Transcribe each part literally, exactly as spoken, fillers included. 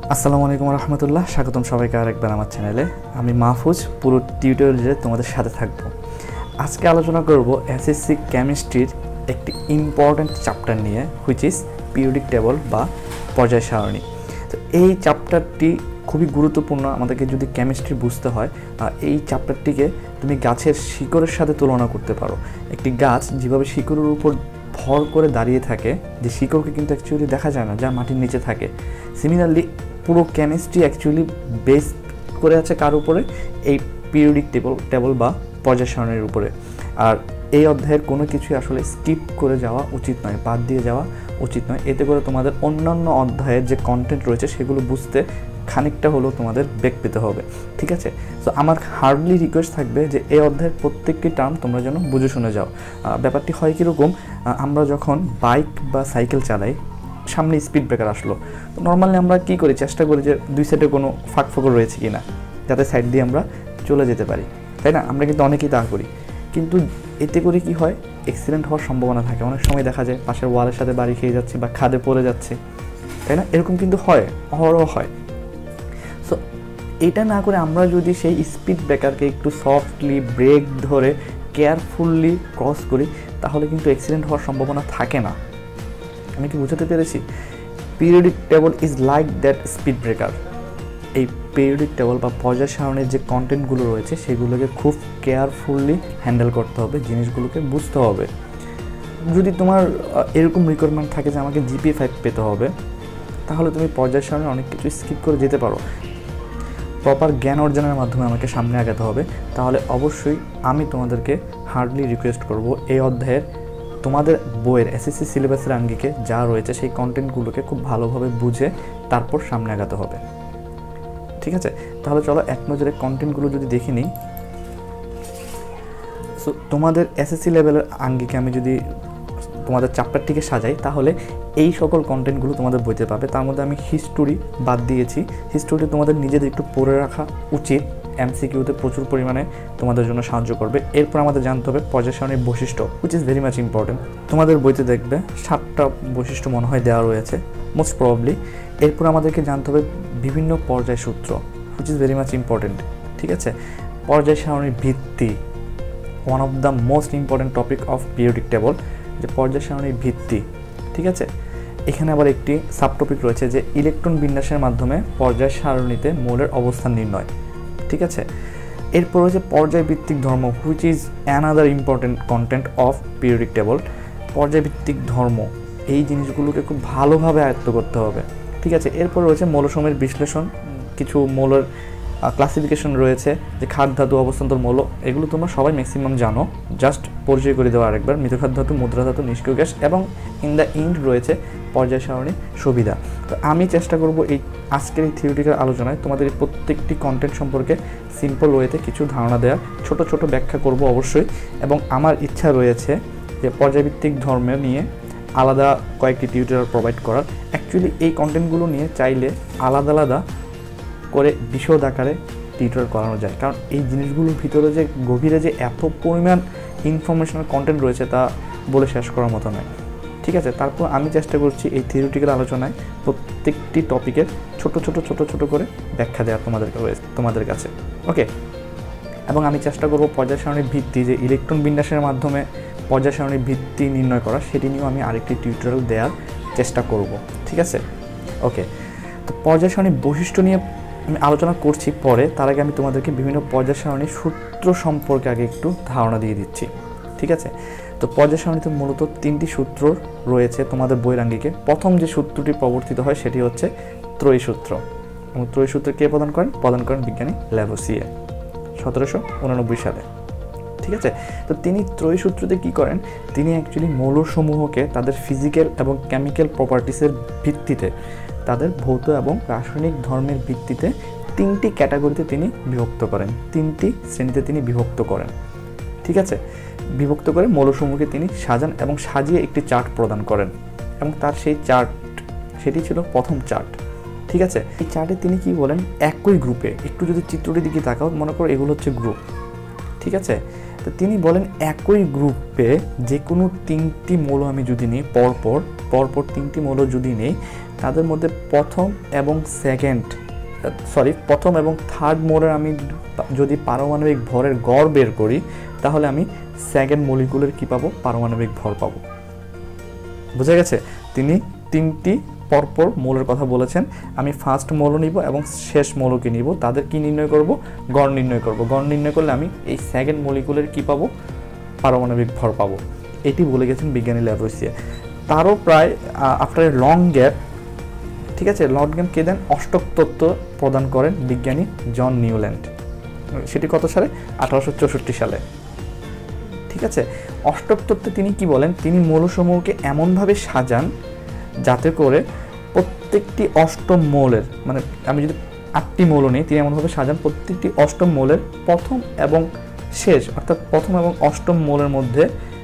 আসসালামু আলাইকুম রহমতুল্লাহ, স্বাগতম সবাইকে আরেকবার আমার চ্যানেলে। আমি মাহফুজ, পুরো টিউটোরিয়ালে তোমাদের সাথে থাকবো। আজকে আলোচনা করব এসএসসি কেমিস্ট্রির একটি ইম্পর্ট্যান্ট চ্যাপ্টার নিয়ে, হুইচ ইজ পিরিয়ডিক টেবল বা পর্যায় সারণী। তো এই চ্যাপ্টারটি খুবই গুরুত্বপূর্ণ আমাদেরকে যদি কেমিস্ট্রি বুঝতে হয়। এই চ্যাপ্টারটিকে তুমি গাছের শিকড়ের সাথে তুলনা করতে পারো। একটি গাছ যেভাবে শিকড়ের উপর ভর করে দাঁড়িয়ে থাকে, যে শিকড়কে কিন্তু অ্যাকচুয়ালি দেখা যায় না, যা মাটির নিচে থাকে। সিমিলারলি পুরো কেমিস্ট্রি অ্যাকচুয়ালি বেস করে আছে কার উপরে? এই পিরিয়ডিক টেবল টেবল বা পর্যায় সারণীর উপরে। আর এই অধ্যায়ের কোনো কিছুই আসলে স্কিপ করে যাওয়া উচিত নয়, বাদ দিয়ে যাওয়া উচিত নয়। এতে করে তোমাদের অন্যান্য অধ্যায়ের যে কন্টেন্ট রয়েছে সেগুলো বুঝতে খানিকটা হলেও তোমাদের বেগ পেতে হবে, ঠিক আছে? সো আমার হার্ডলি রিকোয়েস্ট থাকবে যে এই অধ্যায়ের প্রত্যেকটি টার্ম তোমরা যেন বুঝে শুনে যাও। ব্যাপারটি হয় কীরকম, আমরা যখন বাইক বা সাইকেল চালাই, সামনে স্পিড ব্রেকার আসলো, তো নর্মালি আমরা কী করি, চেষ্টা করি যে দুই সাইডে কোনো ফাঁক ফোকর রয়েছে কি না, যাতে সাইড দিয়ে আমরা চলে যেতে পারি, তাই না? আমরা কিন্তু অনেকেই তা করি, কিন্তু এতে করে কি হয়, অ্যাক্সিডেন্ট হওয়ার সম্ভাবনা থাকে। অনেক সময় দেখা যায় পাশের ওয়ালের সাথে বাড়ি খেয়ে যাচ্ছে বা খাদে পড়ে যাচ্ছে, তাই না? এরকম কিন্তু হয়, অহরহ হয়। সো এটা না করে আমরা যদি সেই স্পিড ব্রেকারকে একটু সফটলি ব্রেক ধরে কেয়ারফুললি ক্রস করি, তাহলে কিন্তু অ্যাক্সিডেন্ট হওয়ার সম্ভাবনা থাকে না। আমি কি বুঝাতে পেরেছি? Periodic table is like that speed breaker. এই পিরিয়ডিক টেবল বা পর্যায় সারণীর যে কন্টেন্টগুলো রয়েছে সেগুলোকে খুব কেয়ারফুললি হ্যান্ডেল করতে হবে, জিনিসগুলোকে বুঝতে হবে। যদি তোমার এরকম রিকোয়ারমেন্ট থাকে যে আমাকে জিপিএ ফাইভ পেতে হবে, তাহলে তুমি পর্যায় সারণী অনেক কিছু স্কিপ করে যেতে পারো। প্রপার জ্ঞান অর্জনের মাধ্যমে আমাকে সামনে আগাতে হবে। তাহলে অবশ্যই আমি তোমাদেরকে হার্ডলি রিকোয়েস্ট করব, এই অধ্যায়ের তোমাদের বইয়ের এসএসসি সিলেবাসের আঙ্গিকে যা রয়েছে সেই কন্টেন্টগুলোকে খুব ভালোভাবে বুঝে তারপর সামনে আগাতে হবে, ঠিক আছে? তাহলে চলো এক নজরে কন্টেন্টগুলো যদি দেখে নিই। সো তোমাদের এসএসসি লেভেলের আঙ্গিকে আমি যদি তোমাদের চ্যাপ্টারটিকে সাজাই, তাহলে এই সকল কন্টেন্টগুলো তোমাদের বইতে পাবে। তার মধ্যে আমি হিস্টোরি বাদ দিয়েছি। হিস্টোরি তোমাদের নিজেদের একটু পড়ে রাখা উচিত, এমসিকিউতে প্রচুর পরিমাণে তোমাদের জন্য সাহায্য করবে। এরপর আমাদের জানতে হবে পর্যায় সারণীর বৈশিষ্ট্য, which is very much important. তোমাদের বইতে দেখবে সাতটা বৈশিষ্ট্য মনে হয় দেওয়া রয়েছে, মোস্ট প্রবাবলি। এরপর আমাদেরকে জানতে হবে বিভিন্ন পর্যায় সূত্র, which is very much important, ঠিক আছে? পর্যায় সারণীর ভিত্তি, one of the most important topic of periodic table, যে পর্যায় সারণীর ভিত্তি, ঠিক আছে? এখানে আবার একটি সাব টপিক রয়েছে যে ইলেকট্রন বিন্যাসের মাধ্যমে পর্যায় সারণীতে মৌলের অবস্থান নির্ণয়, ঠিক আছে? এরপর হচ্ছে পর্যায়ভিত্তিক ধর্ম, which is another important content of periodic table. পর্যায়ভিত্তিক ধর্ম, এই জিনিসগুলোকে খুব ভালোভাবে আয়ত্ত করতে হবে, ঠিক আছে? এরপর রয়েছে মৌলসমূহের বিশ্লেষণ, কিছু মৌলের ক্লাসিফিকেশন রয়েছে, যে খাদ ধাতু, অবস্থান্তর মৌল, এগুলো তোমরা সবাই ম্যাক্সিমাম জানো। জাস্ট পরিচয় করে দেওয়া আরেকবার, মৃৎখাদ ধাতু, মুদ্রা ধাতু, নিষ্ক্রিয় গ্যাস, এবং ইন দ্য এন্ড রয়েছে পর্যায় সারণী সুবিধা। তো আমি চেষ্টা করব এই আজকের এই থিওরিটিক্যাল আলোচনায় তোমাদের এই প্রত্যেকটি কন্টেন্ট সম্পর্কে সিম্পল ওয়েতে কিছু ধারণা দেওয়ার, ছোট ছোট ব্যাখ্যা করব অবশ্যই। এবং আমার ইচ্ছা রয়েছে যে পর্যায়ভিত্তিক ধর্ম নিয়ে আলাদা কয়েকটি টিউটোরিয়াল প্রোভাইড করার। অ্যাকচুয়ালি এই কন্টেন্টগুলো নিয়ে চাইলে আলাদা আলাদা করে বিশদ আকারে টিউটোরিয়াল করানো যায়, কারণ এই জিনিসগুলোর ভিতরে যে গভীরে যে এত পরিমাণ ইনফরমেশনাল কন্টেন্ট রয়েছে তা বলে শেষ করার মতো নয়, ঠিক আছে? তারপর আমি চেষ্টা করছি এই থিওরিটিক্যাল আলোচনায় প্রত্যেকটি টপিকের ছোট ছোট ছোট ছোট করে ব্যাখ্যা দেওয়া তোমাদের তোমাদের কাছে, ওকে? এবং আমি চেষ্টা করব পর্যায় সারণীর ভিত্তি, যে ইলেকট্রন বিন্যাসের মাধ্যমে পর্যায় সারণীর ভিত্তি নির্ণয় করা, সেটি নিয়েও আমি আরেকটি টিউটোরিয়াল দেওয়ার চেষ্টা করব, ঠিক আছে? ওকে, তো পর্যায় সারণীর বৈশিষ্ট্য নিয়ে আমি আলোচনা করছি পরে। তার আগে আমি তোমাদেরকে বিভিন্ন পর্যায় সারণীর সূত্র সম্পর্কে আগে একটু ধারণা দিয়ে দিচ্ছি, ঠিক আছে? তো পর্যায় সারণীতে মূলত তিনটি সূত্র রয়েছে তোমাদের বইয়ের আঙ্গিকে। প্রথম যে সূত্রটি প্রবর্তিত হয় সেটি হচ্ছে ত্রয়ী সূত্র, এবং ত্রয়ী সূত্র কে প্রদান করেন? প্রদান করেন বিজ্ঞানী ল্যাভোসিয়ে সতেরোশো উননব্বই সালে, ঠিক আছে? তো তিনি ত্রয়ী সূত্রতে কী করেন? তিনি অ্যাকচুয়ালি মৌলসমূহকে তাদের ফিজিক্যাল এবং কেমিক্যাল প্রপার্টিসের ভিত্তিতে, তাদের ভৌত এবং রাসায়নিক ধর্মের ভিত্তিতে তিনটি ক্যাটাগরিতে তিনি বিভক্ত করেন, তিনটি শ্রেণীতে তিনি বিভক্ত করেন, ঠিক আছে? বিভক্ত করে মৌলসমূহকে তিনি সাজান এবং সাজিয়ে একটি চার্ট প্রদান করেন, এবং তার সেই চার্ট, সেটি ছিল প্রথম চার্ট, ঠিক আছে? এই চার্টে তিনি কি বলেন? একই গ্রুপে, একটু যদি চিত্রটির দিকে তাকাও, মনে করো এগুলো হচ্ছে গ্রুপ, ঠিক আছে? তো তিনি বলেন একই গ্রুপে যে কোনো তিনটি মৌল আমি যদি নিই, পরপর পরপর তিনটি মৌল যদি নেই, তাদের মধ্যে প্রথম এবং সেকেন্ড সরি প্রথম এবং থার্ড মৌলের আমি যদি পারমাণবিক ভরের গড় বের করি, তাহলে আমি সেকেন্ড মলিকুলের কি পাবো, পারমাণবিক ভর পাবো। বুঝা গেছে? তিনি তিনটি পরপর মৌলের কথা বলেছেন, আমি ফার্স্ট মৌল নিব এবং শেষ মৌলকে নিব, তাদের কি নির্ণয় করব, গড় নির্ণয় করব। গড় নির্ণয় করলে আমি এই সেকেন্ড মলিকুলের কি পাবো, পারমাণবিক ভর পাবো। এটি বলে গেছেন বিজ্ঞানী ল্যাভোইসিয়ে। তারও প্রায় আফটার এ লং গ্যাপ, ঠিক আছে, লং গ্যাপ কে দেন, অষ্টক তত্ত্ব প্রদান করেন বিজ্ঞানী জন নিউল্যান্ড। সেটি কত সালে, আঠারোশো চৌষট্টি সালে। ঠিক আছে, অষ্টক তত্ত্বে তিনি কি বলেন, তিনি মৌলসমূহকে এমনভাবে সাজান যাতে করে প্রত্যেকটি অষ্টম মৌলের, মানে আমি যদি আটটি মৌল নিই, তিনি এমনভাবে সাজান প্রত্যেকটি অষ্টম মৌলের প্রথম এবং শেষ, অর্থাৎ প্রথম এবং অষ্টম মৌলের মধ্যে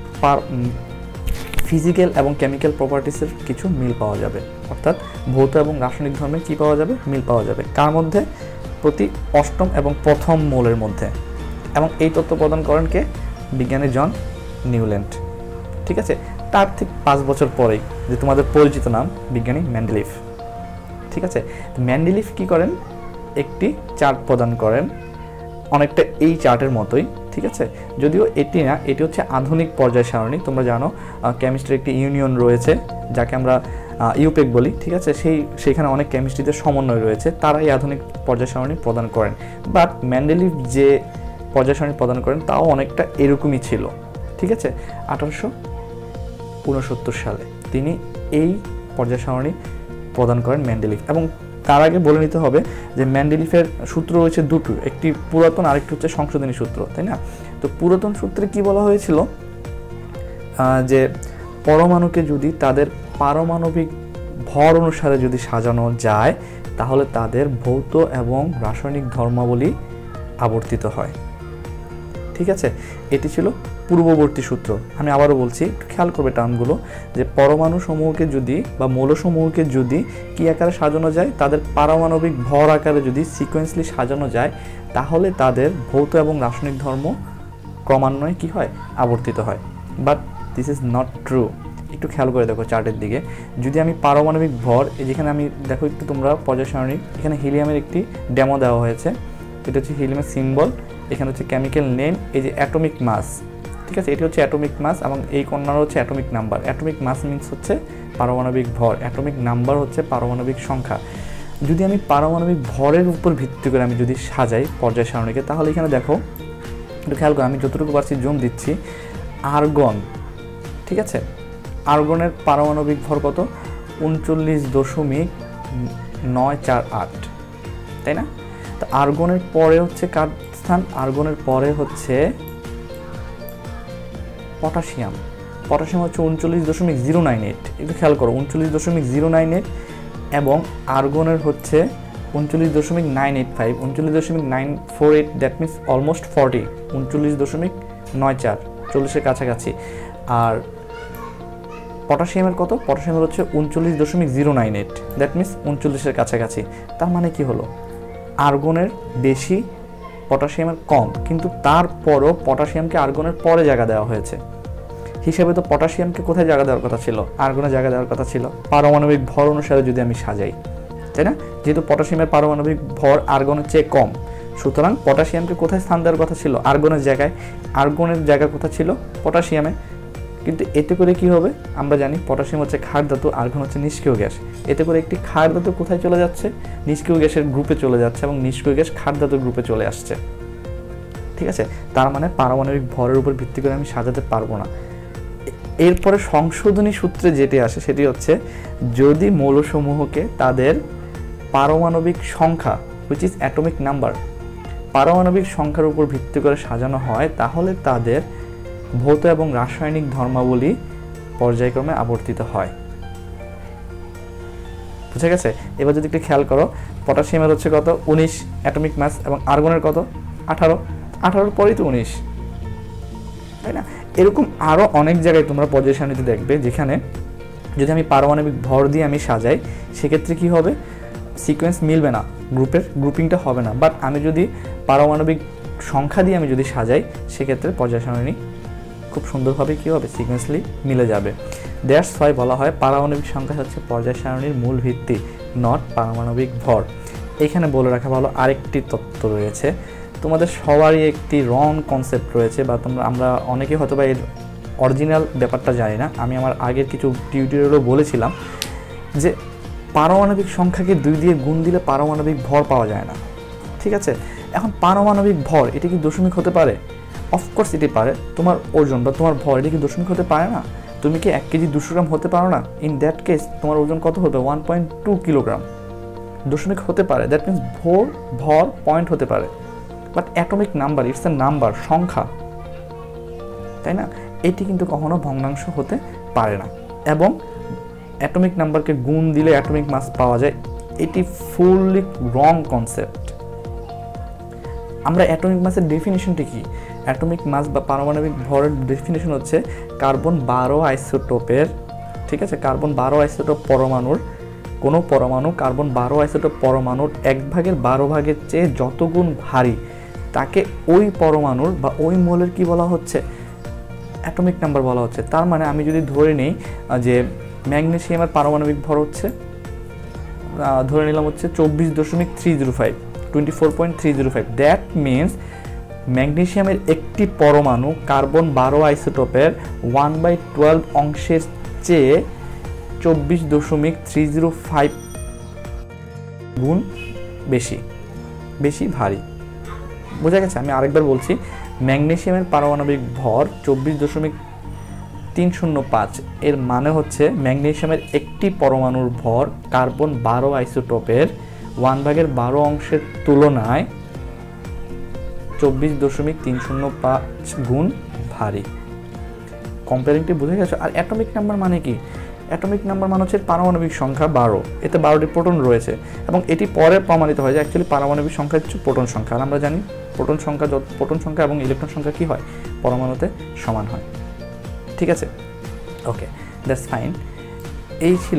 ফিজিক্যাল এবং কেমিক্যাল প্রপার্টিসের কিছু মিল পাওয়া যাবে, অর্থাৎ ভৌত এবং রাসায়নিক ধর্মে কি পাওয়া যাবে, মিল পাওয়া যাবে। কার মধ্যে, প্রতি অষ্টম এবং প্রথম মৌলের মধ্যে। এবং এই তথ্য প্রদান করেন কে, বিজ্ঞানী জন নিউল্যান্ড। ঠিক আছে, তার ঠিক পাঁচ বছর পরেই যে তোমাদের পরিচিত নাম, বিজ্ঞানী মেন্ডেলিফ। ঠিক আছে, মেন্ডেলিফ কি করেন, একটি চার্ট প্রদান করেন অনেকটা এই চার্টের মতোই। ঠিক আছে, যদিও এটি না, এটি হচ্ছে আধুনিক পর্যায় সারণী। তোমরা জানো কেমিস্ট্রির একটি ইউনিয়ন রয়েছে যাকে আমরা ইউপেক বলি। ঠিক আছে, সেই সেখানে অনেক কেমিস্ট্রিতে সমন্বয় রয়েছে, তারা এই আধুনিক পর্যায় সারণী প্রদান করেন। বাট মেন্ডেলিফ যে পর্যায় সারণী প্রদান করেন তাও অনেকটা এরকমই ছিল। ঠিক আছে, আঠারোশো ঊনসত্তর সালে তিনি এই পর্যায় সারণী প্রদান করেন মেন্ডেলিফ। এবং তার আগে বলে নিতে হবে যে মেন্ডেলিফের সূত্র রয়েছে দুটো, একটি পুরাতন আরেকটি হচ্ছে সংশোধনী সূত্র, তাই না? তো পুরাতন সূত্রে কি বলা হয়েছিল, যে পরমাণুকে যদি তাদের পারমাণবিক ভর অনুসারে যদি সাজানো যায়, তাহলে তাদের ভৌত এবং রাসায়নিক ধর্মাবলী আবর্তিত হয়। ঠিক আছে, এটি ছিল পূর্ববর্তী সূত্র। আমি আবারও বলছি, একটু খেয়াল করবে টার্মগুলো, যে পরমাণু সমূহকে যদি বা মৌলসমূহকে যদি কি আকারে সাজানো যায়, তাদের পারমাণবিক ভর আকারে যদি সিকোয়েন্সলি সাজানো যায়, তাহলে তাদের ভৌত এবং রাসায়নিক ধর্ম ক্রমান্বয়ে কি হয়, আবর্তিত হয়। But this is not true. একটু খেয়াল করে দেখো চার্টের দিকে, যদি আমি পারমাণবিক ভর, যেখানে আমি দেখো একটু তোমরা পর্যায় সারণী, এখানে হিলিয়ামের একটি ডেমো দেওয়া হয়েছে, এটা হচ্ছে হিলিয়ামের সিম্বল, এখানে হচ্ছে কেমিক্যাল নেম, এই যে অ্যাটমিক মাস। ঠিক আছে, এটি হচ্ছে অ্যাটমিক মাস এবং এই কর্নার হচ্ছে atomic number. Atomic mass means হচ্ছে পারমাণবিক ভর, অ্যাটমিক নাম্বার হচ্ছে পারমাণবিক সংখ্যা। যদি আমি পারমাণবিক ভরের উপর ভিত্তি করে আমি যদি সাজাই পর্যায় সারণীকে, তাহলে এখানে দেখো একটু খেয়াল করে, আমি যতটুকু পারছি জুম দিচ্ছি, আর্গন। ঠিক আছে, আর্গনের পারমাণবিক ভর কত, উনচল্লিশ দশমিক নয় চার আট, তাই না? তো আর্গনের পরে হচ্ছে কার স্থান, আর্গনের পরে হচ্ছে পটাশিয়াম। পটাশিয়াম হচ্ছে উনচল্লিশ দশমিক জিরো নাইন এইট, একটু খেয়াল করো, উনচল্লিশ দশমিক জিরো নাইন এইট এবং আর্গনের হচ্ছে উনচল্লিশ দশমিক নাইন এইট ফাইভ, উনচল্লিশ দশমিক nine four eight, that means almost forty, উনচল্লিশ দশমিক নয় চার, চল্লিশের কাছাকাছি। আর পটাশিয়ামের কত, পটাশিয়ামের হচ্ছে উনচল্লিশ দশমিক zero nine eight, that means উনচল্লিশের কাছাকাছি। তার মানে কি হলো, আর্গনের বেশি, পটাশিয়ামের কম, কিন্তু তারপরও পটাশিয়ামকে আর্গনের পরে জায়গা দেওয়া হয়েছে। হিসেবে তো পটাশিয়ামকে কোথায় জায়গা দেওয়ার কথা ছিল, আর্গনে জায়গা দেওয়ার কথা ছিল, পারমাণবিক ভর অনুসারে যদি আমি সাজাই, তাই না? যেহেতু পটাশিয়ামের পারমাণবিক ভর আর্গনের চেয়ে কম, সুতরাং পটাশিয়ামকে কোথায় স্থান দেওয়ার কথা ছিল, আর্গনের জায়গায়। আর্গনের জায়গা কোথায় ছিল, পটাশিয়ামে। কিন্তু এতে করে কি হবে, আমরা জানি পটাশিয়াম হচ্ছে ক্ষার ধাতু, আর্গন হচ্ছে নিষ্ক্রিয় গ্যাস। এতে করে একটি ক্ষার ধাতু কোথায় চলে যাচ্ছে, নিষ্ক্রিয় গ্যাসের গ্রুপে চলে যাচ্ছে এবং নিষ্ক্রিয় গ্যাস ক্ষার ধাতুর গ্রুপে চলে আসছে। ঠিক আছে, তার মানে পারমাণবিক ভরের উপর ভিত্তি করে আমি সাজাতে পারবো না। এরপরে সংশোধনী সূত্রে যেটি আসে সেটি হচ্ছে, যদি মৌলসমূহকে তাদের পারমাণবিক সংখ্যা, হুইচ ইজ অ্যাটমিক নাম্বার, পারমাণবিক সংখ্যার উপর ভিত্তি করে সাজানো হয়, তাহলে তাদের ভৌত এবং রাসায়নিক ধর্মাবলী পর্যায়ক্রমে আবর্তিত হয়। বুঝে গেছে? এবার যদি একটু খেয়াল করো, পটাশিয়ামের হচ্ছে কত, উনিশ অ্যাটমিক মাস, এবং আর্গনের কত, আঠারো, আঠারোর পরেই তো উনিশ, তাই না? এরকম আরও অনেক জায়গায় তোমরা পর্যায় সারণীতে দেখবে, যেখানে যদি আমি পারমাণবিক ভর দিয়ে আমি সাজাই, সেক্ষেত্রে কি হবে, সিকোয়েন্স মিলবে না, গ্রুপের গ্রুপিংটা হবে না। বাট আমি যদি পারমাণবিক সংখ্যা দিয়ে আমি যদি সাজাই সেক্ষেত্রে পর্যায় সারণী খুব সুন্দরভাবে কী হবে, সিকোয়েন্সলি মিলে যাবে। দ্যাটস ওয়াই বলা হয় পারমাণবিক সংখ্যা হচ্ছে পর্যায় সারণীর মূল ভিত্তি, নট পারমাণবিক ভর। এখানে বলে রাখা ভালো আরেকটি তত্ত্ব রয়েছে, তোমাদের সবারই একটি রং কনসেপ্ট রয়েছে, বা তোমরা আমরা অনেকে হয়তো বা এর অরিজিনাল ব্যাপারটা জানি না। আমি আমার আগের কিছু টিউটোরিয়ালও বলেছিলাম যে পারমাণবিক সংখ্যাকে দুই দিয়ে গুণ দিলে পারমাণবিক ভর পাওয়া যায় না, ঠিক আছে। এখন পারমাণবিক ভর এটা কি দশমিক হতে পারে? অফকোর্স এটি পারে। তোমার ওজন বা তোমার ভর এটা কি দশমিক হতে পারে না? তুমি কি এক কেজি দুশো গ্রাম হতে পারো না? ইন দ্যাট কেস তোমার ওজন কত হবে? One point two kilogram. দশমিক হতে পারে, দ্যাট মিনস ভর ভর পয়েন্ট হতে পারে, but atomic number it's a number, সংখ্যা, তাই না? এটি কিন্তু কখনো ভগ্নাংশ হতে পারে না। এবং অ্যাটমিক নাম্বারকে গুণ দিলে অ্যাটমিক মাস পাওয়া যায়, এটি ফুললি রং কনসেপ্ট। আমরা অ্যাটমিক মাসের ডেফিনেশনটি কি? অ্যাটমিক মাস বা পারমাণবিক ভরের ডেফিনেশন হচ্ছে কার্বন বারো আইসোটোপের, ঠিক আছে, কার্বন বারো আইসোটোপ পরমাণুর, কোনো পরমাণু কার্বন বারো আইসোটোপ পরমাণুর এক ভাগের বারো ভাগের চেয়ে যত গুণ ভারী তাকে ওই পরমাণুর বা ওই মোলের কি বলা হচ্ছে? অ্যাটমিক নাম্বার বলা হচ্ছে। তার মানে আমি যদি ধরে নিই যে ম্যাগনেসিয়ামের পারমাণবিক ভর হচ্ছে, ধরে নিলাম হচ্ছে চব্বিশ দশমিক three zero five twenty four point three zero five that means ম্যাগনেসিয়ামের একটি পরমাণু কার্বন বারো আইসোটোপের ওয়ান বাই টুয়েলভ অংশের চেয়ে চব্বিশ দশমিক থ্রি জিরো ফাইভ গুণ বেশি বেশি ভারী। বোঝা গেছে? আমি আরেকবার বলছি, ম্যাগনেসিয়ামের পারমাণবিক ভর চব্বিশ দশমিক তিন শূন্য পাঁচ, এর মানে হচ্ছে ম্যাগনেসিয়ামের একটি পরমাণুর ভর কার্বন বারো আইসোটোপের ওয়ান ভাগের বারো অংশের তুলনায় চব্বিশ দশমিক তিন শূন্য পাঁচ গুণ ভারী। কম্পেয়ারিংটি বুঝে গেছো? আর অ্যাটমিক নাম্বার মানে কি? অ্যাটমিক নাম্বার মানে হচ্ছে পারমাণবিক সংখ্যা বারো, এতে বারোটি প্রোটন রয়েছে, এবং এটি পরে প্রমাণিত হয় যে অ্যাকচুয়ালি পারমাণবিক সংখ্যা হচ্ছে প্রোটন সংখ্যা। আর আমরা জানি প্রোটন সংখ্যা যত প্রোটন সংখ্যা এবং ইলেকট্রন সংখ্যা কী হয়? পরমাণুতে সমান হয়, ঠিক আছে? Okay, that's fine. এই ছিল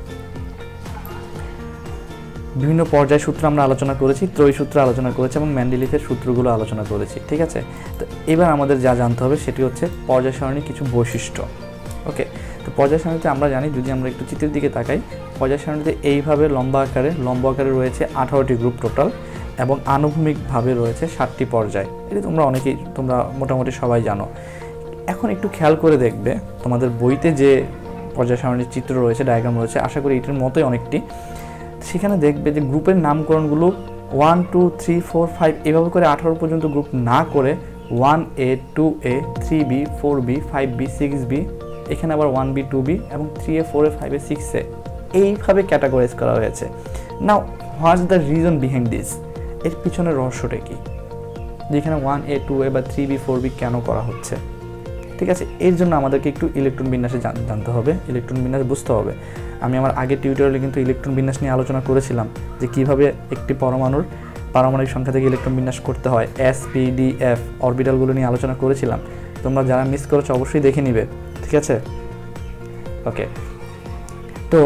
বিভিন্ন পর্যায় সূত্র আমরা আলোচনা করেছি, ত্রয়ী সূত্র আলোচনা করেছি এবং ম্যান্ডেলিফের সূত্রগুলো আলোচনা করেছি, ঠিক আছে? তো এবার আমাদের যা জানতে হবে সেটি হচ্ছে পর্যায় সারণীর কিছু বৈশিষ্ট্য। ওকে, তো পর্যায় সারণীতে আমরা জানি, যদি আমরা একটু চিত্রের দিকে তাকাই, পর্যায় সারণীতে এইভাবে লম্বা আকারে লম্ব আকারে রয়েছে আঠারোটি গ্রুপ টোটাল, এবং আনুভূমিকভাবে রয়েছে ষাটটি পর্যায়। এটি তোমরা অনেকেই তোমরা মোটামুটি সবাই জানো। এখন একটু খেয়াল করে দেখবে তোমাদের বইতে যে পর্যায় সারণীর চিত্র রয়েছে, ডায়াগ্রাম রয়েছে, আশা করি এটির মতোই অনেকটি। সেখানে দেখবে যে গ্রুপের নামকরণগুলো one two three four five এভাবে করে আঠারো পর্যন্ত গ্রুপ না করে one A, two A, three B, four B, five B, six B, এখানে আবার ওয়ান বি, টু বি এবং three A, four A, five A, six A এইভাবে ক্যাটাগরাইজ করা হয়েছে। Now what's the reason behind this? এর পিছনের রহস্যটা কি? যেখানে ওয়ান এ, টু এ বা থ্রি বি, ফোর বি কেন করা হচ্ছে? ঠিক আছে, এর জন্য আমাদেরকে একটু ইলেকট্রন বিন্যাসে জানতে হবে, ইলেকট্রন বিন্যাস বুঝতে হবে। আমি আমার আগের টিউটোরিয়ালে কিন্তু ইলেকট্রন বিন্যাস নিয়ে আলোচনা করেছিলাম যে কীভাবে একটি পরমাণুর পারমাণবিক সংখ্যা থেকে ইলেকট্রন বিন্যাস করতে হয়, এস, পি, ডি, এফ অরবিটালগুলো নিয়ে আলোচনা করেছিলাম। তোমরা যারা মিস করেছো অবশ্যই দেখে নিবে, ঠিক আছে? ওকে, তো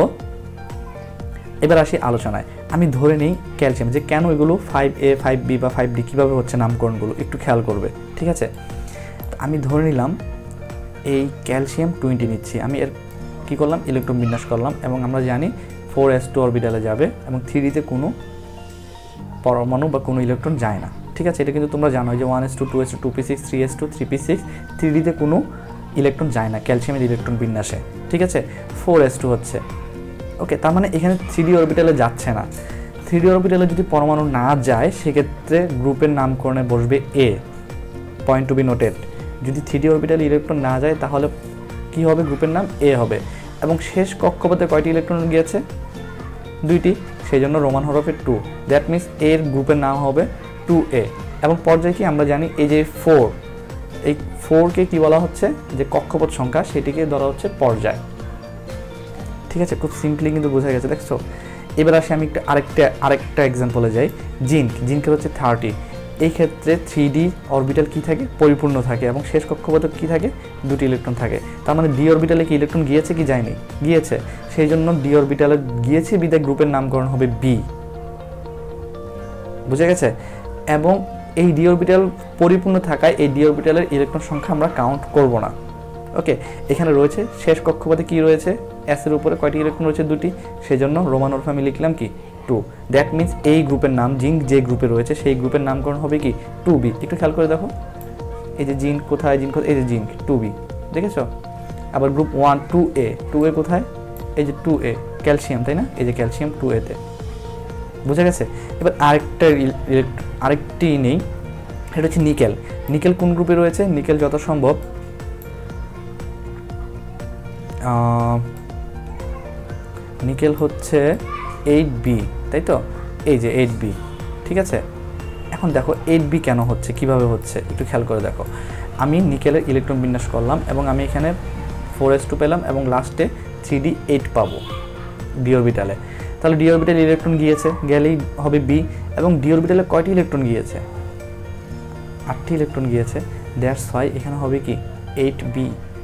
এবার আসি আলোচনায়। আমি ধরে নিই ক্যালসিয়াম, যে কেন এগুলো ফাইভ এ, ফাইভ বি বা ফাইভ ডি কীভাবে হচ্ছে নামকরণগুলো একটু খেয়াল করবে, ঠিক আছে? আমি ধরে নিলাম এই ক্যালসিয়াম টোয়েন্টি নিচ্ছি, আমি এর কী করলাম? ইলেকট্রন বিন্যাস করলাম, এবং আমরা জানি ফোর এস টু অরবিটালে যাবে এবং থ্রি ডিতে কোনো পরমাণু বা কোনো ইলেকট্রন যায় না, ঠিক আছে? এটা কিন্তু তোমরা জানো যে one S two, two S two, two P six, three S two, three P six, three ডিতে কোনো ইলেকট্রন যায় না ক্যালসিয়ামের ইলেকট্রন বিন্যাসে, ঠিক আছে? ফোর এস টু হচ্ছে, ওকে, তার মানে এখানে থ্রি ডি অরবিটালে যাচ্ছে না। থ্রি ডি অরবিটালে যদি পরমাণু না যায় সেক্ষেত্রে গ্রুপের নামকরণে বসবে A, point two B noted. যদি থ্রি ডি অরবিটালে ইলেকট্রন না যায় তাহলে কী হবে? গ্রুপের নাম এ হবে। এবং শেষ কক্ষপথে কয়টি ইলেকট্রন গিয়েছে? দুইটি, সেই জন্য রোমান হরফে টু, দ্যাট মিনস এর গ্রুপের নাম হবে টু এ। এবং পর্যায় কি? আমরা জানি এই যে ফোর, এই ফোরকে কি বলা হচ্ছে? যে কক্ষপথ সংখ্যা, সেটিকে ধরা হচ্ছে পর্যায়, ঠিক আছে? খুব সিম্পলি কিন্তু বোঝা গেছে, দেখছো? এবার আসি আমি একটা আরেকটা আরেকটা এক্সাম্পলে যাই। জিঙ্ক, জিঙ্কের হচ্ছে থার্টি। এই ক্ষেত্রে থ্রি ডি অরবিটাল কী থাকে? পরিপূর্ণ থাকে, এবং শেষ কক্ষপথে কী থাকে? দুটি ইলেকট্রন থাকে। তার মানে ডি অরবিটালে কি ইলেকট্রন গিয়েছে কি যায়নি? গিয়েছে, সেই জন্য ডি অরবিটালে গিয়েছে বিদায় গ্রুপের নামকরণ হবে বি, বুঝে গেছে? এবং এই ডি অরবিটাল পরিপূর্ণ থাকায় এই ডি অরবিটালের ইলেকট্রন সংখ্যা আমরা কাউন্ট করব না। ওকে, এখানে রয়েছে শেষ কক্ষপথে কি রয়েছে, এস এর উপরে কয়টি ইলেকট্রন রয়েছে, দুটি, সেজন্য রোমান অর্ফ আমি লিখলাম কি টু। দ্যাট মিনস এই গ্রুপের নাম, জিঙ্ক যে গ্রুপে রয়েছে সেই গ্রুপের নামকরণ হবে কি টু বি। একটু খেয়াল করে দেখো, এই যে জিঙ্ক কোথায়, জিঙ্ক কোথায়, এই যে জিঙ্ক টু বি, দেখেছো? আবার group one two A, two A কোথায়, এই যে টু এ ক্যালসিয়াম, তাই না, এই যে ক্যালসিয়াম টু এতে, বুঝা গেছে? এবার আরেকটা আরেকটি নেই, এটা হচ্ছে নিকেল। নিকেল কোন গ্রুপে রয়েছে, নিকেল যত সম্ভব নিকেল হচ্ছে এইট বি, তাই তো, এই যে এইট বি, ঠিক আছে? এখন দেখো এইট বি কেন হচ্ছে, কিভাবে হচ্ছে, একটু খেয়াল করে দেখো। আমি নিকেলের ইলেকট্রন বিন্যাস করলাম এবং আমি এখানে ফোর এস টু পেলাম এবং লাস্টে থ্রি ডি এইট পাবো ডি অরবিটালে। তাহলে ডি অরবিটালে ইলেকট্রন গিয়েছে, গেলেই হবে বি। এবং ডি অরবিটালে কয়টি ইলেকট্রন গিয়েছে, আটটি ইলেকট্রন গিয়েছে, দ্যাটস ওয়াই এখানে হবে কি এইট বি।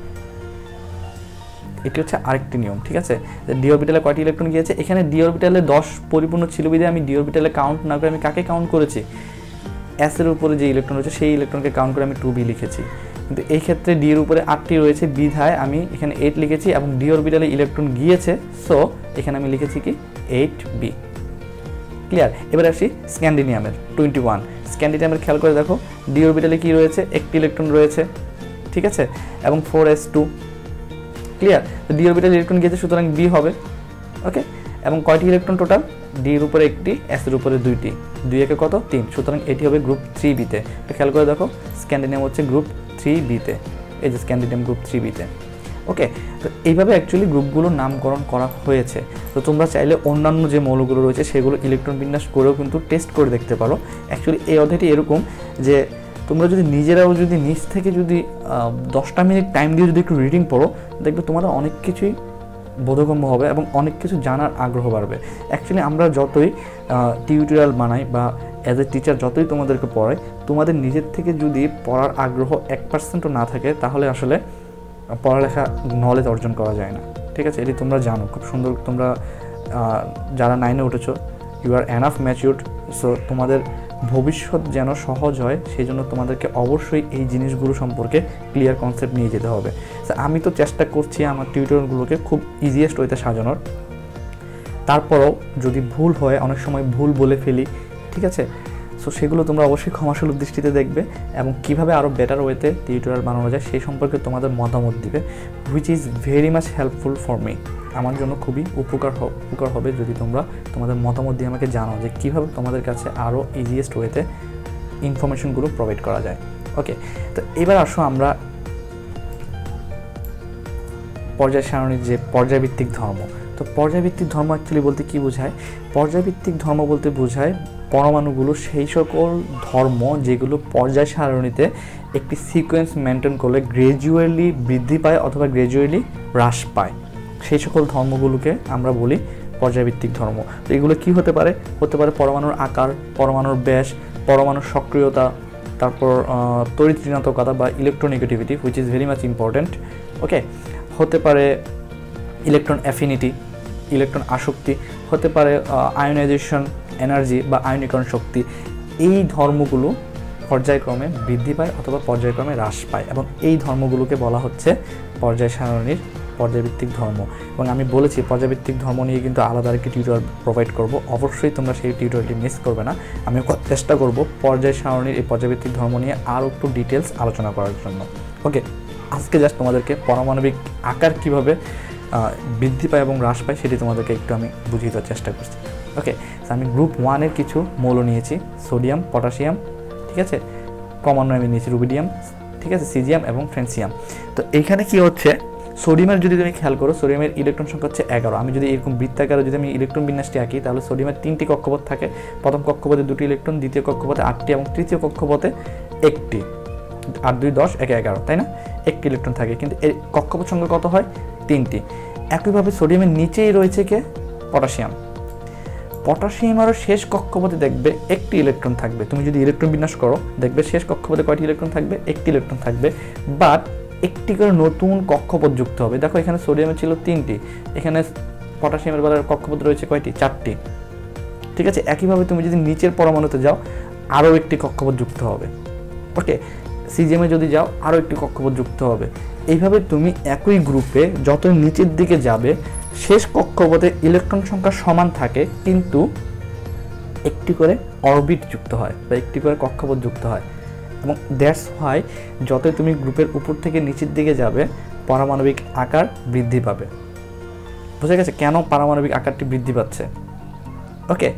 এটি হচ্ছে আরেকটি নিয়ম, ঠিক আছে? ডি অরবিটালে কয়টি ইলেকট্রন গিয়েছে, এখানে ডি অরবিটালে দশ পরিপূর্ণ ছিল বিধে আমি ডি অরবিটালে কাউন্ট না করে আমি কাকে কাউন্ট করেছি, এস এর উপরে যে ইলেকট্রন রয়েছে সেই ইলেকট্রনকে কাউন্ট করে আমি টু বি লিখেছি। কিন্তু এই ক্ষেত্রে ডি এর উপরে আটটি রয়েছে বিধায় আমি এখানে এইট লিখেছি এবং ডি অরবিটালে ইলেকট্রন গিয়েছে, সো এখানে আমি লিখেছি কি এইট বি। ক্লিয়ার? এবার আসি স্ক্যান্ডিনিয়ামের টোয়েন্টি ওয়ান। স্ক্যান্ডিনিয়ামের খেয়াল করে দেখো, ডি অরবিটালে কি রয়েছে, একটি ইলেকট্রন রয়েছে, ঠিক আছে, এবং four S two. Clear? D orbital electron গিয়েছে, সুতরাং বি হবে। ওকে, এবং কয়টি ইলেকট্রন টোটাল, ডি এর উপরে একটি, এস এর উপরে দুইটি, দুই একে কত, তিন, সুতরাং এটি হবে গ্রুপ থ্রি বিতে। খেয়াল করে দেখো, স্ক্যান্ডিনিয়াম হচ্ছে গ্রুপ থ্রি বিতে, এই যে স্ক্যান্ডিনিয়াম গ্রুপ থ্রি বিতে। ওকে, তো এইভাবে অ্যাকচুয়ালি গ্রুপগুলোর নামকরণ করা হয়েছে। তো তোমরা চাইলে অন্যান্য যে মৌলগুলো রয়েছে সেগুলো ইলেকট্রন বিন্যাস করেও কিন্তু টেস্ট করে দেখতে পারো। অ্যাকচুয়ালি এই অধ্যায়টি এরকম যে তোমরা যদি নিজেরাও যদি নিজ থেকে যদি দশটা মিনিট টাইম দিয়ে যদি একটু রিডিং পড়ো, দেখবে তোমাদের অনেক কিছুই বোধগম্য হবে এবং অনেক কিছু জানার আগ্রহ বাড়বে। অ্যাকচুয়ালি আমরা যতই টিউটোরিয়াল বানাই বা অ্যাজ এ টিচার যতই তোমাদেরকে পড়াই, তোমাদের নিজের থেকে যদি পড়ার আগ্রহ এক পার্সেন্টও না থাকে তাহলে আসলে পড়ালেখা নলেজ অর্জন করা যায় না, ঠিক আছে? এটি তোমরা জানো খুব সুন্দর। তোমরা যারা নাইনে উঠেছো, you are enough matured, so তোমাদের ভবিষ্যৎ যেন সহজ হয় সেই জন্য তোমাদেরকে অবশ্যই এই জিনিসগুলো সম্পর্কে ক্লিয়ার কনসেপ্ট নিয়ে যেতে হবে। আমি তো চেষ্টা করছি আমার টিউটোরিয়ালগুলোকে খুব ইজিয়েস্ট ওয়েতে সাজানোর, তারপরও যদি ভুল হয়, অনেক সময় ভুল বলে ফেলি, ঠিক আছে? সো সেগুলো তোমরা অবশ্যই ক্ষমাসুলভ দৃষ্টিতে দেখবে এবং কীভাবে আরও বেটার ওয়েতে টিউটোরিয়াল বানানো যায় সেই সম্পর্কে তোমাদের মতামত দিবে, which is very much helpful for me. আমার জন্য খুবই উপকার উপকার হবে যদি তোমরা তোমাদের মতামত দিয়ে আমাকে জানাও যে কীভাবে তোমাদের কাছে আরও ইজিয়েস্ট ওয়েতে ইনফরমেশনগুলো প্রোভাইড করা যায়। ওকে, তো এবার আসো আমরা পর্যায় সারণীর যে পর্যায়ভিত্তিক ধর্ম। তো পর্যায়ভিত্তিক ধর্ম অ্যাকচুয়ালি বলতে কী বোঝায়? পর্যায়ভিত্তিক ধর্ম বলতে বোঝায় পরমাণুগুলো সেই সকল ধর্ম যেগুলো পর্যায় সারণীতে একটি সিকোয়েন্স মেনটেন করলে গ্র্যাজুয়ালি বৃদ্ধি পায় অথবা গ্র্যাজুয়ালি হ্রাস পায়, সেই সকল ধর্মগুলোকে আমরা বলি পর্যায়ভিত্তিক ধর্ম। তো এগুলো কী হতে পারে? হতে পারে পরমাণুর আকার, পরমাণুর ব্যাস, পরমাণুর সক্রিয়তা, তারপর তড়িৎ ঋণাত্মকতা বা electronegativity, which is very much important. Okay, হতে পারে ইলেকট্রন অ্যাফিনিটি, ইলেকট্রন আসক্তি, হতে পারে আয়োনাইজেশন এনার্জি বা আয়নীকরণ শক্তি। এই ধর্মগুলো পর্যায়ক্রমে বৃদ্ধি পায় অথবা পর্যায়ক্রমে হ্রাস পায় এবং এই ধর্মগুলোকে বলা হচ্ছে পর্যায় সারণীর পর্যায়ভিত্তিক ধর্ম। এবং আমি বলেছি পর্যায়ভিত্তিক ধর্ম নিয়ে কিন্তু আলাদা একটি টিউটোরিয়াল প্রোভাইড করব, অবশ্যই তোমরা সেই টিউটোরিয়ালটি মিস করবে না। আমি চেষ্টা করব পর্যায় সারণীর এই পর্যায়ভিত্তিক ধর্ম নিয়ে আরও একটু ডিটেলস আলোচনা করার জন্য। ওকে, আজকে জাস্ট তোমাদেরকে পারমাণবিক আকার কীভাবে বৃদ্ধি পায় এবং হ্রাস পায় সেটি তোমাদেরকে একটু আমি বুঝিয়ে দেওয়ার চেষ্টা করছি। ওকে, আমি গ্রুপ ওয়ানের কিছু মৌল নিয়েছি, সোডিয়াম, পটাশিয়াম, ঠিক আছে, কমন আমি নিয়েছি রুবিডিয়াম, ঠিক আছে, সিজিয়াম এবং ফ্রেন্সিয়াম। তো এইখানে কি হচ্ছে, সোডিয়ামের যদি তুমি খেয়াল করো, সোডিয়ামের ইলেকট্রন সংখ্যা হচ্ছে এগারো। আমি যদি এরকম বৃত্তাকারে যদি আমি ইলেকট্রন বিন্যাসটি আঁকি তাহলে সোডিয়ামের তিনটি কক্ষপথ থাকে, প্রথম কক্ষপথে দুটি ইলেকট্রন, দ্বিতীয় কক্ষপথে আটটি এবং তৃতীয় কক্ষপথে একটি। আট দুই দশ, একে এগারো, তাই না? একটি ইলেকট্রন থাকে, কিন্তু এর কক্ষপথ সংখ্যা কত হয়? তিনটি। একইভাবে সোডিয়ামের নিচেই রয়েছে কে? পটাশিয়াম। পটাশিয়ামেরও শেষ কক্ষপথে দেখবে একটি ইলেকট্রন থাকবে। তুমি যদি ইলেকট্রন বিন্যাস করো দেখবে শেষ কক্ষপথে কয়টি ইলেকট্রন থাকবে? একটি ইলেকট্রন থাকবে, বাট একটি করে নতুন কক্ষপথ যুক্ত হবে। দেখো এখানে সোডিয়ামের ছিল তিনটি, এখানে পটাশিয়ামের বেলার কক্ষপথ রয়েছে কয়টি? চারটি, ঠিক আছে। একইভাবে তুমি যদি নিচের পরমাণুতে যাও, আরও একটি কক্ষপথ যুক্ত হবে। ওকে, সিজিএমে যদি যাও আরও একটি কক্ষপথ যুক্ত হবে। এইভাবে তুমি একই গ্রুপে যতই নিচের দিকে যাবে শেষ কক্ষপথে ইলেকট্রন সংখ্যা সমান থাকে, কিন্তু একটি করে অরবিট যুক্ত হয় বা একটি করে কক্ষপথ যুক্ত হয়। এবং দ্যাটস হোয়াই যতই তুমি গ্রুপের উপর থেকে নিচের দিকে যাবে পারমাণবিক আকার বৃদ্ধি পাবে। বুঝা গেছে কেন পারমাণবিক আকারটি বৃদ্ধি পাচ্ছে? ওকে,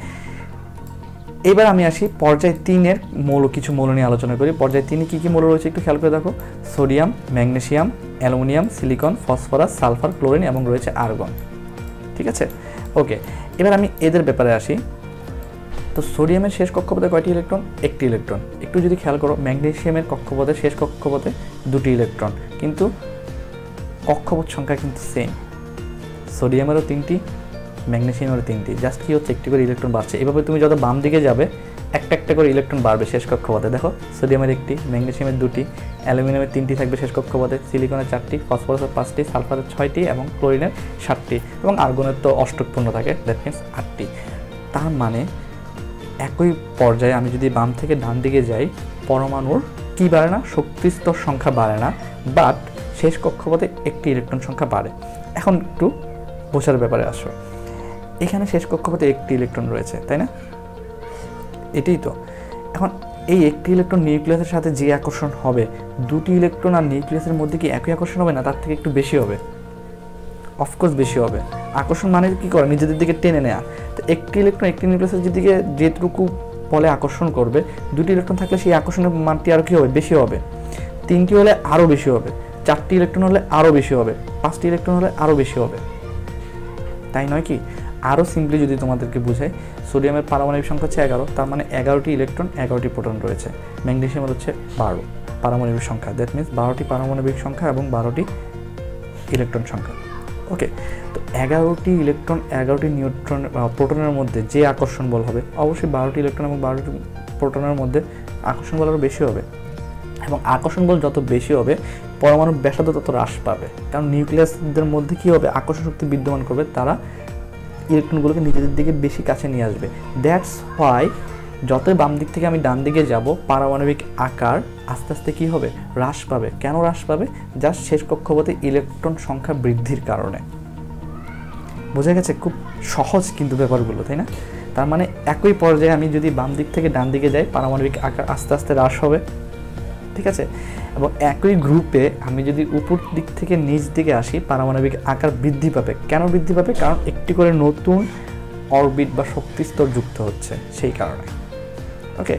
এবার আমি আসি পর্যায় তিনের মৌল কিছু মৌল নিয়ে আলোচনা করি। পর্যায় তিনে কী কী মৌল রয়েছে একটু খেয়াল করে দেখো। Sodium, magnesium, aluminium, silicon, phosphorus, sulphur, chlorine এবং রয়েছে আর্গন। ঠিক আছে, ওকে, এবার আমি এদের ব্যাপারে আসি। তো সোডিয়ামের শেষ কক্ষপথে কয়টি ইলেকট্রন? একটি ইলেকট্রন। একটু যদি খেয়াল করো ম্যাগনেসিয়ামের কক্ষপথে শেষ কক্ষপথে দুটি ইলেকট্রন, কিন্তু কক্ষপথ সংখ্যা কিন্তু সেম। সোডিয়ামেরও তিনটি, ম্যাগনেসিয়ামেরও তিনটি, জাস্ট কি হচ্ছে একটি করে ইলেকট্রন বাড়ছে। এভাবে তুমি যত বাম দিকে যাবে একটা একটা করে ইলেকট্রন বাড়বে শেষ কক্ষপথে। দেখো সোডিয়ামের একটি, ম্যাগনেসিয়ামের দুটি, অ্যালুমিনিয়ামের তিনটি থাকবে শেষ কক্ষপথে, সিলিকনের চারটি, ফসফরাসের পাঁচটি, সালফারের ছয়টি এবং ক্লোরিনের সাতটি এবং আর্গনের তো অষ্টকপূর্ণ থাকে, দ্যাট মিনস আটটি। তার মানে একই পর্যায়ে আমি যদি বাম থেকে ডান দিকে যাই পরমাণুর কি বাড়ে না, শক্তিস্তর সংখ্যা বাড়ে না, বাট শেষ কক্ষপথে একটি ইলেকট্রন সংখ্যা বাড়ে। এখন একটু বোঝার ব্যাপারে আসো। এখানে শেষ কক্ষপথে একটি ইলেকট্রন রয়েছে, তাই না? এটাই তো। এখন এই একটি ইলেকট্রন নিউক্লিয়াসের সাথে যে আকর্ষণ হবে, দুটি ইলেকট্রন আর নিউক্লিয়াসের মধ্যে কি একই আকর্ষণ হবে না, তার থেকে একটু বেশি হবে? অফকোর্স বেশি হবে। আকর্ষণ মানে কি করে? নিজেদের দিকে টেনে নেওয়া। তো একটি ইলেকট্রন একটি নিউক্লিয়াসের দিকে যেটুকু বলে আকর্ষণ করবে, দুটি ইলেকট্রন থাকলে সেই আকর্ষণের মানটি আরও কী হবে? বেশি হবে। তিনটি হলে আরও বেশি হবে, চারটি ইলেকট্রন হলে আরও বেশি হবে, পাঁচটি ইলেকট্রন হলে আরও বেশি হবে, তাই নয় কি? আরও সিম্পলি যদি তোমাদেরকে বুঝাই, সোডিয়ামের পারমাণবিক সংখ্যা হচ্ছে এগারো, তার মানে এগারোটি ইলেকট্রন এগারোটি প্রোটন রয়েছে। ম্যাগনেসিয়ামের হচ্ছে বারো পারমাণবিক সংখ্যা, দ্যাট মিনস বারোটি পারমাণবিক সংখ্যা এবং বারোটি ইলেকট্রন সংখ্যা। ওকে, তো এগারোটি ইলেকট্রন এগারোটি নিউট্রন প্রোটনের মধ্যে যে আকর্ষণ বল হবে, অবশ্যই বারোটি ইলেকট্রন এবং বারোটি প্রোটনের মধ্যে আকর্ষণ বল আরও বেশি হবে। এবং আকর্ষণ বল যত বেশি হবে পরমাণুর ব্যাসার্ধ তত হ্রাস পাবে, কারণ নিউক্লিয়াসদের মধ্যে কী হবে? আকর্ষণ শক্তি বিদ্যমান করবে, তারা ইলেকট্রনগুলোকে নিজেদের দিকে বেশি কাছে নিয়ে আসবে। দ্যাটস হোয়াই যতই বাম দিক থেকে আমি ডান দিকে যাব পারমাণবিক আকার আস্তে আস্তে কী হবে? হ্রাস পাবে। কেন হ্রাস পাবে? জাস্ট শেষ কক্ষপথে ইলেকট্রন সংখ্যা বৃদ্ধির কারণে। বোঝা গেছে? খুব সহজ কিন্তু ব্যাপারগুলো, তাই না? তার মানে একই পর্যায়ে আমি যদি বাম দিক থেকে ডান দিকে যাই পারমাণবিক আকার আস্তে আস্তে হ্রাস হবে, ঠিক আছে? এবং একই গ্রুপে আমি যদি উপর দিক থেকে নিচ দিকে আসি পারমাণবিক আকার বৃদ্ধি পাবে। কেন বৃদ্ধি পাবে? কারণ একটি করে নতুন অরবিট বা শক্তিস্তর যুক্ত হচ্ছে, সেই কারণে। ওকে,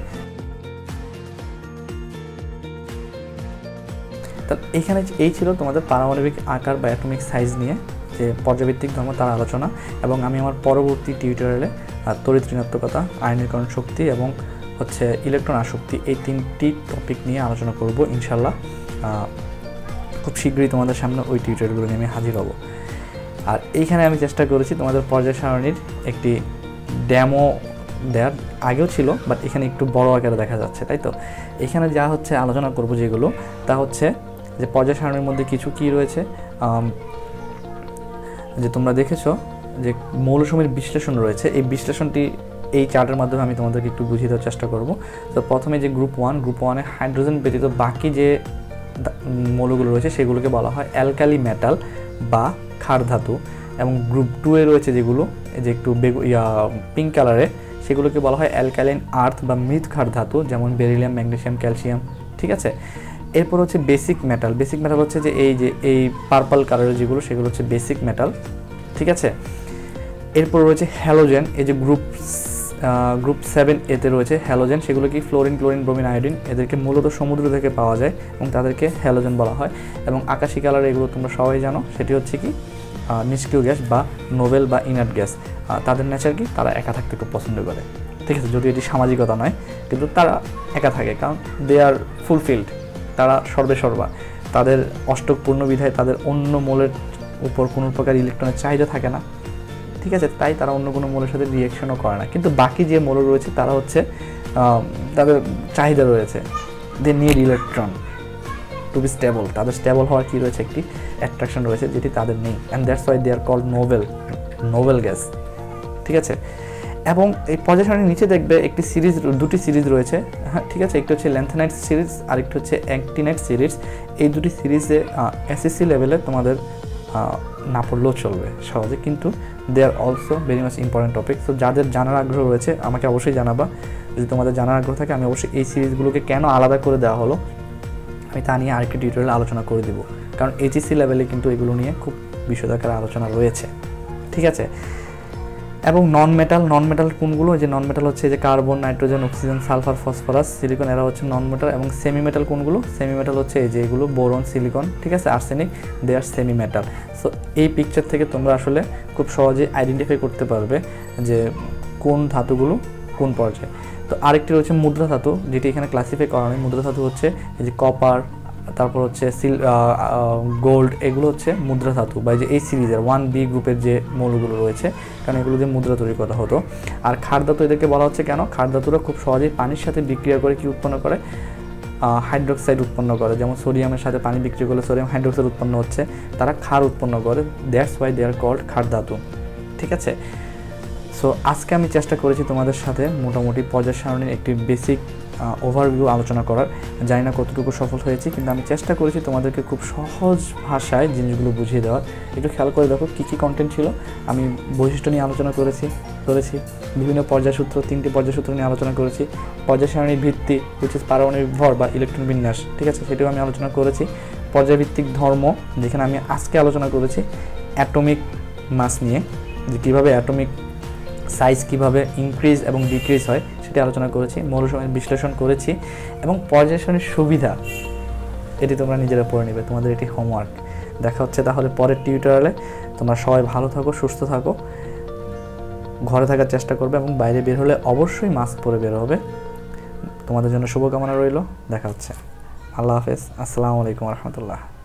তা এখানে এই ছিল তোমাদের পারমাণবিক আকার বা অ্যাটমিক সাইজ নিয়ে যে পর্যায়ভিত্তিক ধর্ম তার আলোচনা। এবং আমি আমার পরবর্তী টিউটোরিয়ালে তড়িৎ ঋণাত্মকতা, আয়নীকরণ শক্তি এবং হচ্ছে ইলেকট্রন আসক্তি এই তিনটি টপিক নিয়ে আলোচনা করব ইনশাল্লাহ। খুব শীঘ্রই তোমাদের সামনে ওই টিউটোরিয়ালগুলো নিয়ে আমি হাজির হব। আর এইখানে আমি চেষ্টা করেছি তোমাদের পর্যায় সারণীর একটি ডেমো দেওয়ার, আগেও ছিল বাট এখানে একটু বড় আকারে দেখা যাচ্ছে, তাই তো? এখানে যা হচ্ছে আলোচনা করব যেগুলো, তা হচ্ছে যে পর্যায় সারণীর মধ্যে কিছু কি রয়েছে, যে তোমরা দেখেছো যে মৌলসমূহের বিশ্লেষণ রয়েছে, এই বিশ্লেষণটি এই চার্টের মাধ্যমে আমি তোমাদেরকে একটু বুঝিয়ে দেওয়ার চেষ্টা করব। তো প্রথমে যে গ্রুপ ওয়ান, গ্রুপ ওয়ানে হাইড্রোজেন ব্যতীত বাকি যে মৌলগুলো রয়েছে সেগুলোকে বলা হয় অ্যালকালি মেটাল বা ক্ষার ধাতু। এবং গ্রুপ টু এ রয়েছে যেগুলো এই যে একটু বেগু ইয়া পিঙ্ক কালারে, সেগুলোকে বলা হয় অ্যালকালাইন আর্থ বা মৃৎ ক্ষার ধাতু, যেমন বেরিলিয়াম, ম্যাগনেসিয়াম, ক্যালসিয়াম, ঠিক আছে? এরপর হচ্ছে বেসিক মেটাল। বেসিক মেটাল হচ্ছে যে এই যে এই পার্পল কালারের যেগুলো, সেগুলো হচ্ছে বেসিক মেটাল, ঠিক আছে? এরপর রয়েছে হ্যালোজেন, এই যে গ্রুপ গ্রুপ সেভেন এতে রয়েছে হ্যালোজেন, সেগুলো কি ফ্লোরিন, ক্লোরিন, ব্রোমিন, আয়োডিন, এদেরকে মূলত সমুদ্র থেকে পাওয়া যায় এবং তাদেরকে হ্যালোজেন বলা হয়। এবং আকাশি কালার এগুলো তোমরা সবাই জানো, সেটি হচ্ছে কি নিষ্ক্রিয় গ্যাস বা নোবেল বা ইনার্ট গ্যাস। তাদের নেচার কি? তারা একা থাকতে খুব পছন্দ করে, ঠিক আছে? যদি এটি সামাজিকতা নয়, কিন্তু তারা একা থাকে, কারণ দে আর ফুলফিল্ড, তারা সর্বে সর্বা, তাদের অষ্টক পূর্ণ বিধায় তাদের অন্য মৌলের উপর কোনো প্রকার ইলেকট্রনের চাহিদা থাকে না, ঠিক আছে? তাই তারা অন্য কোনো মৌলের সাথে রিয়াকশনও করে না। কিন্তু বাকি যে মৌল রয়েছে তারা হচ্ছে তাদের চাহিদা রয়েছে, they need electron to be stable. তাদের স্টেবল হওয়ার কী রয়েছে? একটি অ্যাট্রাকশন রয়েছে, যেটি তাদের নেই, and that's why they are called noble, noble gas, ঠিক আছে? এবং এই পর্যায় সারণীর নিচে দেখবে একটি সিরিজ, দুটি সিরিজ রয়েছে, হ্যাঁ ঠিক আছে, একটি হচ্ছে ল্যান্থেনাইট সিরিজ আর একটি হচ্ছে অ্যাক্টিনাইট সিরিজ। এই দুটি সিরিজে এসএসসি লেভেলে তোমাদের না পড়লেও চলবে সহজে, কিন্তু they are also very much important topic. So যাদের জানার আগ্রহ রয়েছে আমাকে অবশ্যই জানাবা, যদি তোমাদের জানার আগ্রহ থাকে আমি অবশ্যই এই সিরিজগুলোকে কেন আলাদা করে দেওয়া হলো আমি তা নিয়ে আরেকটি টিউটোরিয়াল আলোচনা করে দেবো, কারণ এইচএসসি লেভেলে কিন্তু এগুলো নিয়ে খুব বিশদ আলোচনা রয়েছে, ঠিক আছে। এবং নন মেটাল, নন মেটাল কোনগুলো, যে নন মেটাল হচ্ছে যে carbon, nitrogen, oxygen, sulphur, phosphorus, silicon, এরা হচ্ছে নন মেটাল। এবং সেমি মেটাল কোনগুলো, সেমি মেটাল হচ্ছে এই যে এগুলো বোরন, সিলিকন, ঠিক আছে, arsenic, they are semi metal. So এই পিকচার থেকে তোমরা আসলে খুব সহজে আইডেন্টিফাই করতে পারবে যে কোন ধাতুগুলো কোন পর্যায়ে। তো আরেকটি রয়েছে মুদ্রা ধাতু, যেটি এখানে ক্লাসিফাই করা নেই। মুদ্রা ধাতু হচ্ছে এই যে কপার, তারপর হচ্ছে সিল গোল্ড, এগুলো হচ্ছে মুদ্রা ধাতু বা যে এই সিরিজের ওয়ান বি গ্রুপের যে মৌলগুলো রয়েছে, কারণ এগুলো দিয়ে মুদ্রা তৈরি করা হতো। আর ক্ষার ধাতু এদেরকে বলা হচ্ছে কেন, ক্ষার ধাতুরা খুব সহজেই পানির সাথে বিক্রিয়া করে কি উৎপন্ন করে, হাইড্রোক্সাইড উৎপন্ন করে। যেমন সোডিয়ামের সাথে পানি বিক্রি করলে সোডিয়াম হাইড্রোক্সাইড উৎপন্ন হচ্ছে, তারা ক্ষার উৎপন্ন করে, that's why they are called ক্ষার ধাতু, ঠিক আছে। সো আজকে আমি চেষ্টা করেছি তোমাদের সাথে মোটামুটি পর্যায় সারণীর একটি বেসিক ওভারভিউ আলোচনা করার। জানি না কতটুকু সফল হয়েছি, কিন্তু আমি চেষ্টা করেছি তোমাদেরকে খুব সহজ ভাষায় জিনিসগুলো বুঝিয়ে দেওয়ার। একটু খেয়াল করে দেখো কী কী কন্টেন্ট ছিল। আমি বৈশিষ্ট্য নিয়ে আলোচনা করেছি করেছি বিভিন্ন পর্যায়সূত্র, তিনটি পর্যায়সূত্র নিয়ে আলোচনা করেছি। পর্যায় সারণীর ভিত্তি উইচ ইজ পারমাণবিক ভর বা ইলেকট্রন বিন্যাস, ঠিক আছে, সেটাও আমি আলোচনা করেছি। পর্যায়ভিত্তিক ধর্ম, যেখানে আমি আজকে আলোচনা করেছি অ্যাটমিক মাস নিয়ে, যে কীভাবে অ্যাটমিক সাইজ কীভাবে ইনক্রিজ এবং ডিক্রিজ হয় সেটি আলোচনা করেছি। মৌলসমূহের বিশ্লেষণ করেছি এবং পর্যায় সারণীর সুবিধা, এটি তোমরা নিজেরা পড়ে নেবে, তোমাদের এটি হোমওয়ার্ক। দেখা হচ্ছে তাহলে পরের টিউটোরিয়ালে। তোমরা সবাই ভালো থাকো, সুস্থ থাকো, ঘরে থাকার চেষ্টা করবে এবং বাইরে বের হলে অবশ্যই মাস্ক পরে বের হবে। তোমাদের জন্য শুভকামনা রইল। দেখা হচ্ছে। আল্লাহ হাফেজ। আসসালামু আলাইকুম রহমতুল্লাহ।